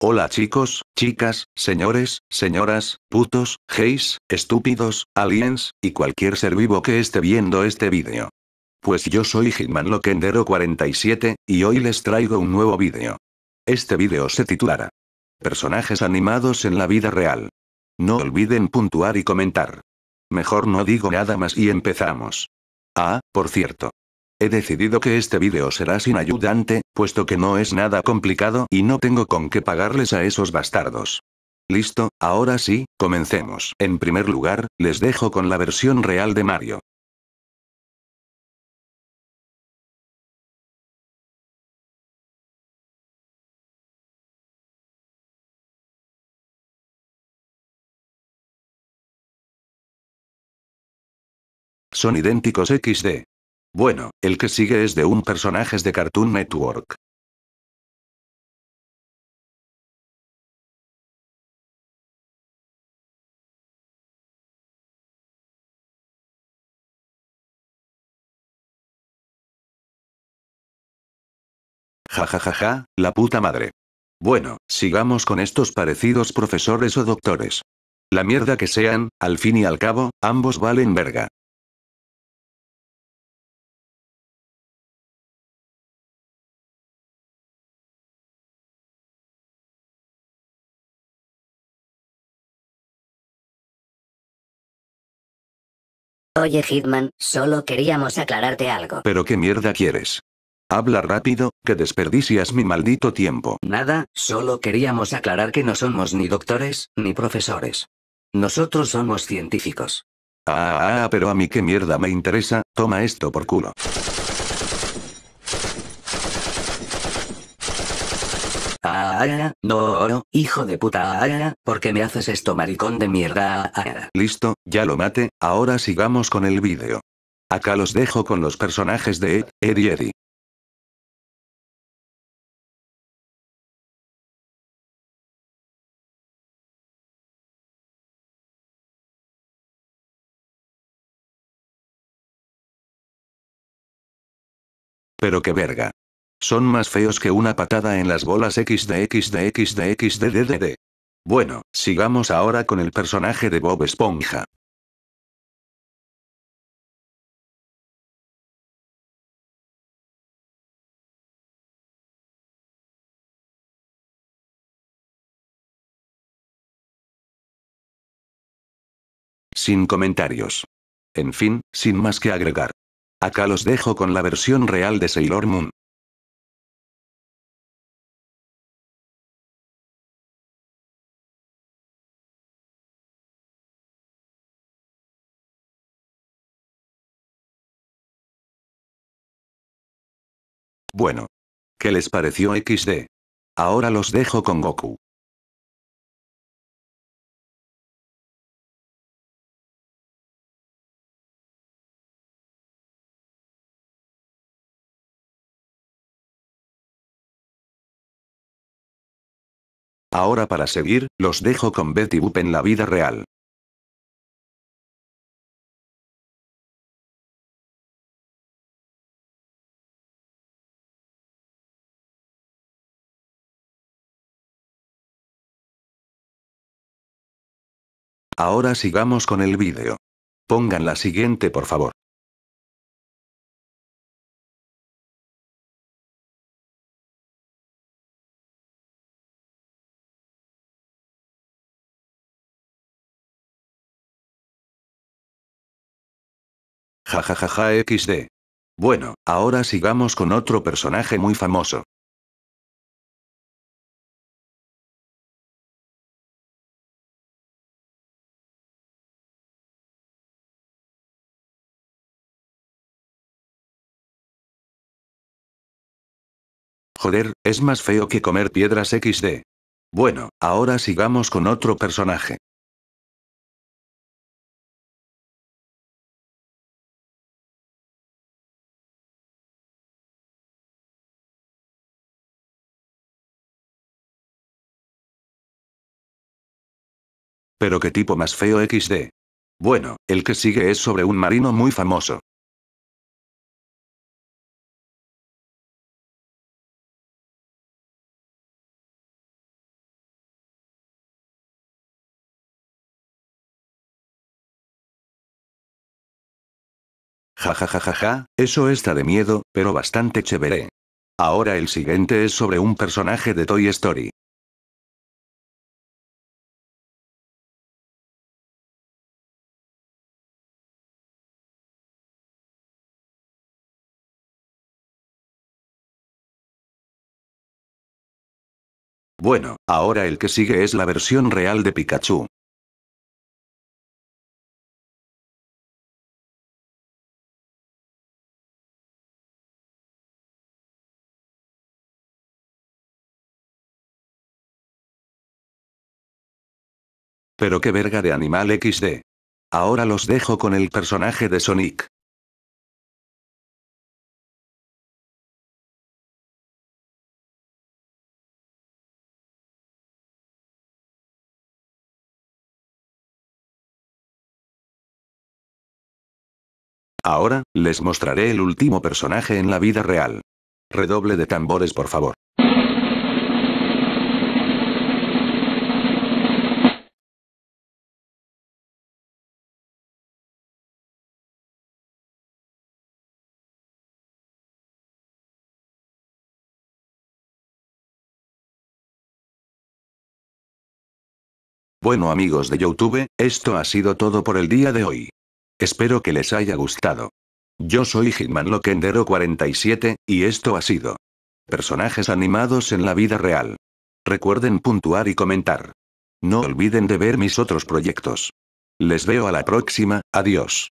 Hola chicos, chicas, señores, señoras, putos, gays, estúpidos, aliens, y cualquier ser vivo que esté viendo este vídeo. Pues yo soy Hitman Loquendero 47, y hoy les traigo un nuevo vídeo. Este vídeo se titulará Personajes animados en la vida real. No olviden puntuar y comentar. Mejor no digo nada más y empezamos. Ah, por cierto. He decidido que este vídeo será sin ayudante, puesto que no es nada complicado y no tengo con qué pagarles a esos bastardos. Listo, ahora sí, comencemos. En primer lugar, les dejo con la versión real de Mario. Son idénticos XD. Bueno, el que sigue es de un personajes de Cartoon Network. Ja ja ja ja, la puta madre. Bueno, sigamos con estos parecidos profesores o doctores. La mierda que sean, al fin y al cabo, ambos valen verga. Oye Hitman, solo queríamos aclararte algo. ¿Pero qué mierda quieres? Habla rápido, que desperdicias mi maldito tiempo. Nada, solo queríamos aclarar que no somos ni doctores, ni profesores. Nosotros somos científicos. Pero a mí qué mierda me interesa, toma esto por culo. No, hijo de puta, ¿por qué me haces esto, maricón de mierda? Listo, ya lo mate, ahora sigamos con el vídeo. Acá los dejo con los personajes de Ed y Eddie. Pero qué verga. Son más feos que una patada en las bolas XD. Bueno, sigamos ahora con el personaje de Bob Esponja. Sin comentarios. En fin, sin más que agregar. Acá los dejo con la versión real de Sailor Moon. Bueno. ¿Qué les pareció XD? Ahora los dejo con Goku. Ahora para seguir, los dejo con Betty Boop en la vida real. Ahora sigamos con el vídeo. Pongan la siguiente por favor. Jajajaja XD. Bueno, ahora sigamos con otro personaje muy famoso. Joder, es más feo que comer piedras XD. Bueno, ahora sigamos con otro personaje. Pero qué tipo más feo XD. Bueno, el que sigue es sobre un marino muy famoso. Jajajajaja, eso está de miedo, pero bastante chévere. Ahora el siguiente es sobre un personaje de Toy Story. Bueno, ahora el que sigue es la versión real de Pikachu. Pero qué verga de animal XD. Ahora los dejo con el personaje de Sonic. Ahora, les mostraré el último personaje en la vida real. Redoble de tambores por favor. Bueno amigos de YouTube, esto ha sido todo por el día de hoy. Espero que les haya gustado. Yo soy Hitman Loquendero 47, y esto ha sido personajes animados en la vida real. Recuerden puntuar y comentar. No olviden de ver mis otros proyectos. Les veo a la próxima, adiós.